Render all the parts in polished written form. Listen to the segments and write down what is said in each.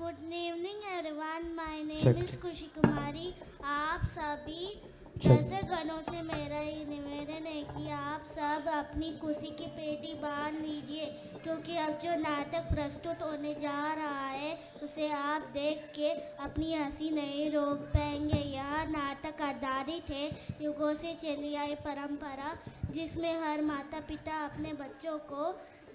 Good evening everyone, my name is Khushi Kumari. आप सभी दर्शकगणों से मेरा ये निवेदन है कि आप सब अपनी खुशी की पेटी बांध लीजिए, क्योंकि अब जो नाटक प्रस्तुत होने जा रहा है उसे आप देख के अपनी हंसी नहीं रोक पाएंगे। यह नाटक आधारित है युगों से चली आई परंपरा, जिसमें हर माता पिता अपने बच्चों को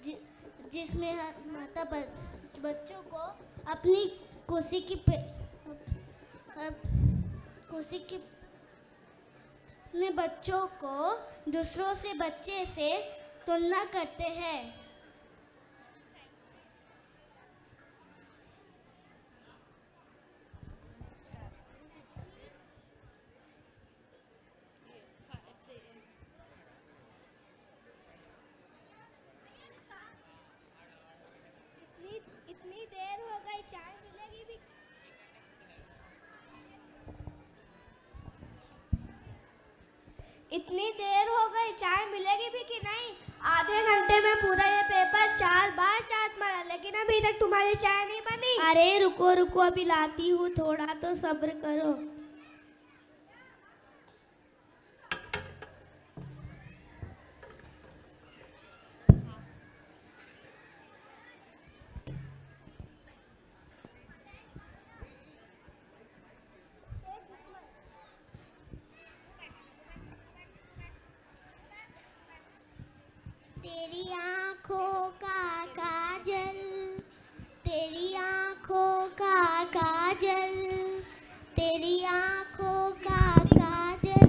बच्चों को अपनी खुशी की अपने बच्चों को दूसरों से बच्चे से तुलना करते हैं। इतनी देर हो गई, चाय मिलेगी भी? इतनी देर हो गई, चाय मिलेगी भी कि नहीं? आधे घंटे में पूरा ये पेपर 4 बार चाट मारा, लेकिन अभी तक तुम्हारी चाय नहीं बनी। अरे रुको रुको, अभी लाती हूँ, थोड़ा तो सब्र करो। तेरी आँखों का काजल, तेरी आँखों का काजल, तेरी आँखों का काजल,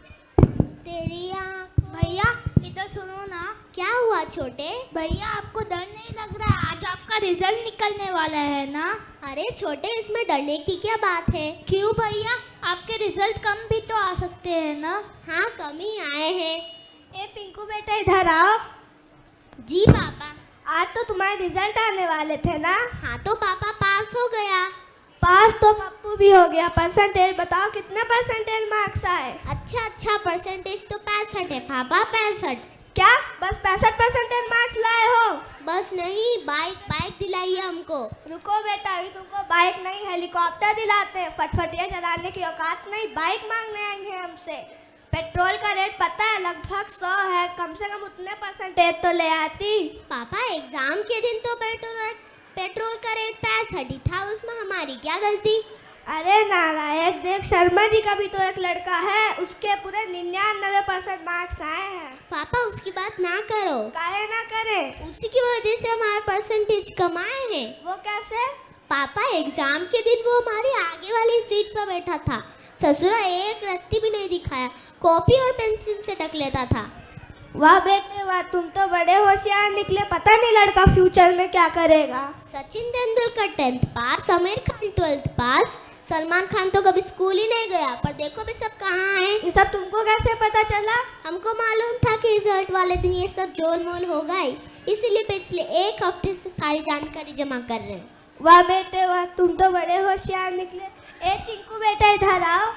तेरी आँखों। भैया इधर सुनो ना। क्या हुआ छोटे? भैया आपको डर नहीं लग रहा? आज आपका रिजल्ट निकलने वाला है ना। अरे छोटे, इसमें डरने की क्या बात है? क्यों भैया, आपके रिजल्ट कम भी तो आ सकते हैं ना। हाँ, कम ही आए हैं। ए पिंकू बेटा, इधर आओ। जी पापा। आज तो तुम्हारे रिजल्ट आने वाले थे ना? हाँ तो पापा, पास हो गया। पास तो पप्पू भी हो गया। परसेंटेज बताओ, कितने परसेंटेज मार्क्स आए? अच्छा, परसेंटेज तो 65 है पापा, 65। क्या बस 65% मार्क्स लाए हो? बस नहीं, बाइक दिलाई है हमको। रुको बेटा, अभी तुमको बाइक नहीं हेलीकॉप्टर दिलाते हैं। फटफटिया चलाने की औकात नहीं, बाइक मांगने आएंगे हमसे। पेट्रोल का रेट पता है, लगभग 100 है। कम से कम उतने परसेंटेज तो ले आती। पापा, एग्जाम के दिन तो पेट्रोल का रेट 65 ही था, उसमें हमारी क्या गलती? अरे नालायक, देख शर्मा जी का भी तो एक लड़का है, उसके पूरे 99% मार्क्स आए हैं। पापा, उसकी बात ना करो। काहे ना करे? उसी की वजह से हमारे परसेंटेज कम आए हैं। वो कैसे? पापा, एग्जाम के दिन वो हमारी आगे वाली सीट पर बैठा था। ससुरा एक रत्ती भी नहीं दिखाया, कॉपी और पेंसिल से ढक लेता था। वाह बेटे वाह, तुम तो बड़े होशियार निकले। पता नहीं लड़का फ्यूचर में क्या करेगा। सचिन तेंदुलकर 10th पास, आमिर खान 12th पास, सलमान खान तो कभी स्कूल ही नहीं गया। पर देखो भी सब कहाँ हैं। ये सब तुमको कैसे पता चला? हमको मालूम था कि रिजल्ट वाले दिन ये सब जोल मोल होगा ही, इसीलिए पिछले 1 हफ्ते से सारी जानकारी जमा कर रहे हैं। वाह बेटे वाह, तुम तो बड़े होशियार निकले। ए चिंकू बेटा, इधर आओ।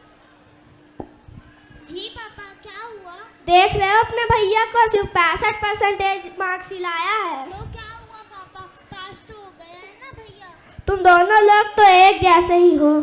जी पापा, क्या हुआ? देख रहे हो अपने भैया को, सिर्फ 65% मार्क्स ही लाया है। तो क्या हुआ पापा, पास तो हो गया है ना भैया। तुम दोनों लोग तो एक जैसे ही हो।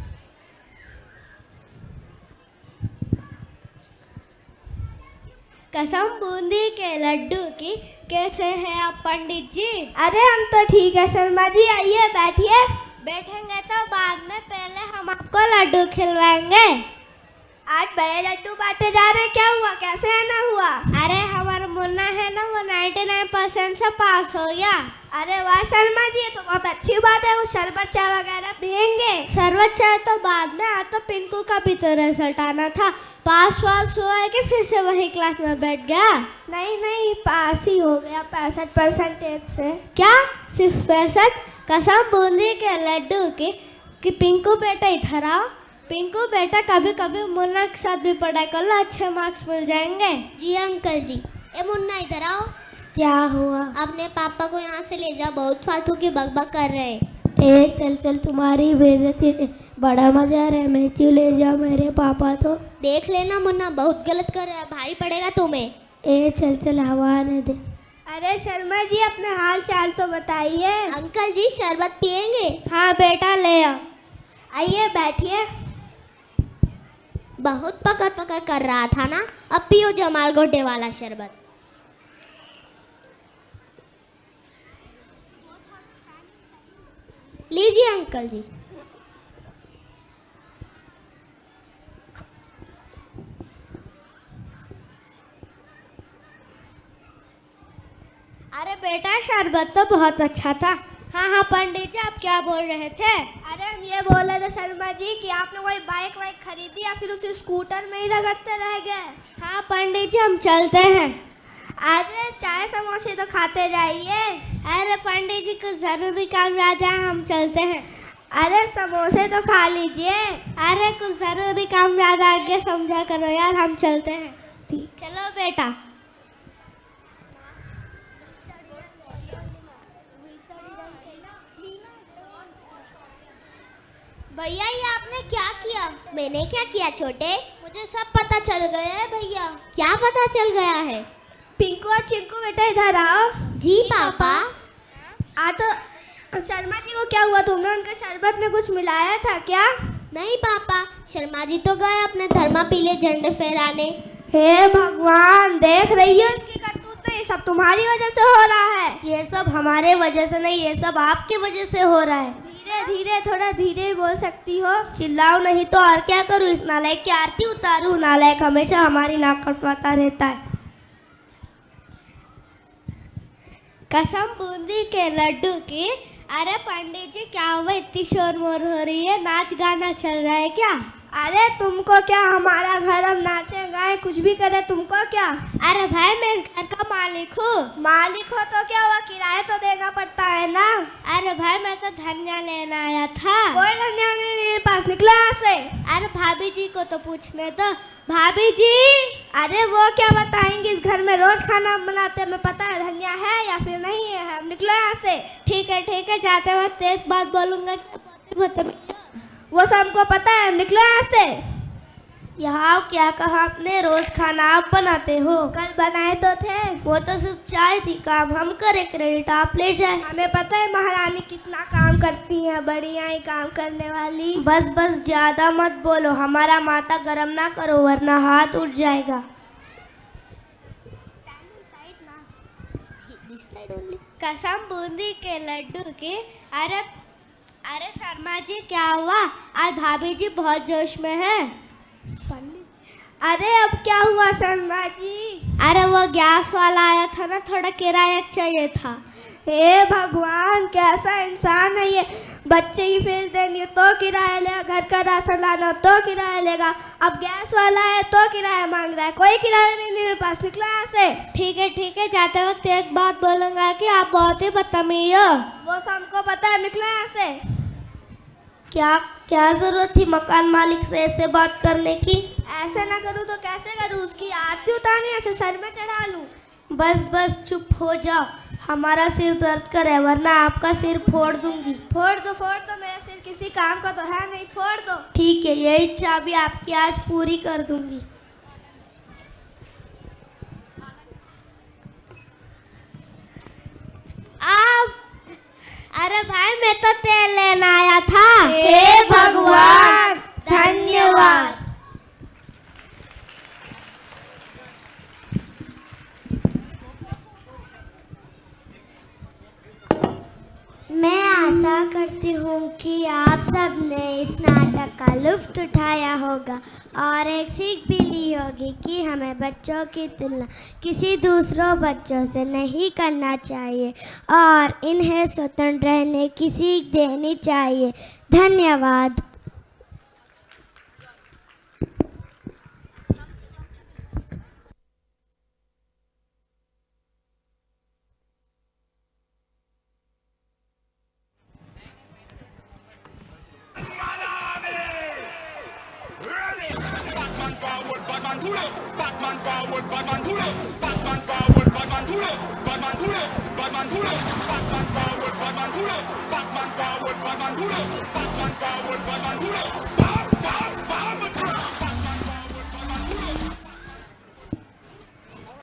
कसम बूंदी के लड्डू की, कैसे हैं आप पंडित जी? अरे हम तो ठीक है शर्मा जी, आइए बैठिए। बैठेंगे तो बाद में, पहले हम आपको लड्डू खिलवाएंगे। आज बड़े लड्डू बांटे जा रहे हैं, क्या हुआ, कैसे आना हुआ? अरे हमारा मुन्ना है ना, वो 99% से पास हो गया। अरे वाह शर्मा जी, ये तो बहुत अच्छी बात है। वो शरबत चाय वगैरह पियेंगे? शरबत चाय तो बाद में, आज तो पिंकू का भी तो रिजल्ट आना था। पास हुआ है कि फिर से वही क्लास में बैठ गया? नहीं, पास ही हो गया 65% से। क्या सिर्फ 65? कसम बूंदी के लड्डू की कि पिंकू बेटा इधर आओ। पिंकू बेटा, कभी कभी मुन्ना के साथ भी पढ़ाई कर लो, अच्छे मार्क्स मिल जाएंगे। जी अंकल जी। ए मुन्ना, इधर आओ। क्या हुआ? अपने पापा को यहाँ से ले जाओ, बहुत फालतू की बकबक कर रहे हैं। चल तुम्हारी बेइज्जती, बड़ा मजा आ रहा है। मैं क्यों ले जाऊँ मेरे पापा? तो देख लेना मुन्ना, बहुत गलत कर रहा है, भारी पड़ेगा तुम्हें। चल हवा आने दे। अरे शर्मा जी, अपने हाल चाल तो बताइए। अंकल जी शरबत पियेंगे? हाँ बेटा, ले आओ। आइए बैठिए। बहुत पकड़ पकड़ कर रहा था ना, अब पियो जमाल गोटे वाला शरबत। लीजिए अंकल जी। अरे बेटा, शरबत तो बहुत अच्छा था। हाँ हाँ पंडित जी, आप क्या बोल रहे थे? अरे हम ये बोल रहे थे शर्मा जी कि आपने कोई बाइक वाइक खरीदी या फिर उसी स्कूटर में ही रगड़ते रह गए? हाँ पंडित जी, हम चलते हैं। अरे चाय समोसे तो खाते जाइए। अरे पंडित जी, कुछ जरूरी काम याद है, हम चलते हैं। अरे समोसे तो खा लीजिए। अरे कुछ जरूरी काम याद आगे समझा करो यार, हम चलते हैं। ठीक, चलो बेटा। भैया ये आपने क्या किया? मैंने क्या किया छोटे? मुझे सब पता चल गया है भैया। क्या पता चल गया है? पिंकू और चिंकू बेटा इधर आओ। जी पापा। तो शर्मा जी को क्या हुआ? तुमने उनके शरबत में कुछ मिलाया था क्या? नहीं पापा, शर्मा जी तो गए अपने धर्मा पीले झंडे फहराने। हे भगवान, देख रही हो इसकी करतूत? ये सब तुम्हारी वजह से हो रहा है। ये सब हमारे वजह से नहीं, ये सब आपकी वजह से हो रहा है। धीरे धीरे, थोड़ा धीरे बोल सकती हो? चिल्लाओ नहीं तो और क्या करूँ? इस नालायक की आरती उतारूँ? नालायक हमेशा हमारी नाक कटवाता रहता है। कसम बूंदी के लड्डू की। अरे पंडित जी, क्या हुआ? इतनी शोर मोर हो रही है, नाच गाना चल रहा है क्या? अरे तुमको क्या, हमारा घर, हम नाचे गाए कुछ भी करे, तुमको क्या? अरे भाई, मैं इस घर का मालिक हूँ। मालिक हो तो क्या हुआ, किराया तो देना पड़ता है ना। अरे भाई, मैं तो धनिया लेना आया था। कोई धनिया नहीं मेरे पास, निकलो यहाँ से। अरे भाभी जी को तो पूछने दो। भाभी जी, अरे वो क्या बताएंगे, इस घर में रोज खाना बनाते, हमें पता है धनिया है या फिर नहीं है। निकलो यहाँ से। ठीक है ठीक है, जाते वक्त एक बात बोलूँगा, वो सबको पता है, निकलो यहाँ से। यहाँ क्या कहा आपने? रोज खाना आप बनाते हो? कल बनाए तो थे। वो तो सिर्फ चाय थी, काम हम करे, क्रेडिट आप ले जाए। हमें पता है महारानी कितना काम करती है, बढ़िया ही काम करने वाली। बस बस ज्यादा मत बोलो, हमारा माथा गरम ना करो वरना हाथ उठ जाएगा। कसम बूंदी के लड्डू की। अरे शर्मा जी, क्या हुआ? आज भाभी जी बहुत जोश में है। अरे अब क्या हुआ शर्मा जी? अरे वो गैस वाला आया था ना, थोड़ा किराया चाहिए था। हे भगवान, कैसा इंसान है ये। बच्चे की फीस देनी तो किराया लेगा, घर का राशन लाना तो किराया लेगा, अब गैस वाला है तो किराया मांग रहा है। कोई किराया नहीं मेरे पास, निकलो यहाँ से। ठीक है, जाते वक्त एक बात बोलूँगा कि आप बहुत ही बदतमीज हो। वो सबको पता है, निकलो यहाँ से। क्या जरूरत थी मकान मालिक से ऐसे बात करने की? ऐसे ना करूँ तो कैसे करूँ? उसकी आरती उतारनी, ऐसे सर में चढ़ा लूँ? बस चुप हो जाओ, हमारा सिर दर्द करे वरना आपका सिर फोड़ दूंगी। फोड़ दो, मेरा सिर किसी काम का तो है नहीं, फोड़ दो। ठीक है, यही इच्छा भी आपकी आज पूरी कर दूंगी। अरे भाई, मैं तो तेल लेना आया था। हे भगवान, धन्यवाद। मैं आशा करती हूँ कि आप सब ने इस नाटक का लुत्फ उठाया होगा और एक सीख भी ली होगी कि हमें बच्चों की तुलना किसी दूसरों बच्चों से नहीं करना चाहिए और इन्हें स्वतंत्र रहने की सीख देनी चाहिए। धन्यवाद। Batman pull up, Batman forward, Batman pull up, Batman forward, Batman pull up, Batman pull up, Batman pull up, Batman forward, Batman pull up, Batman forward, Batman pull up, Batman forward, Batman pull up.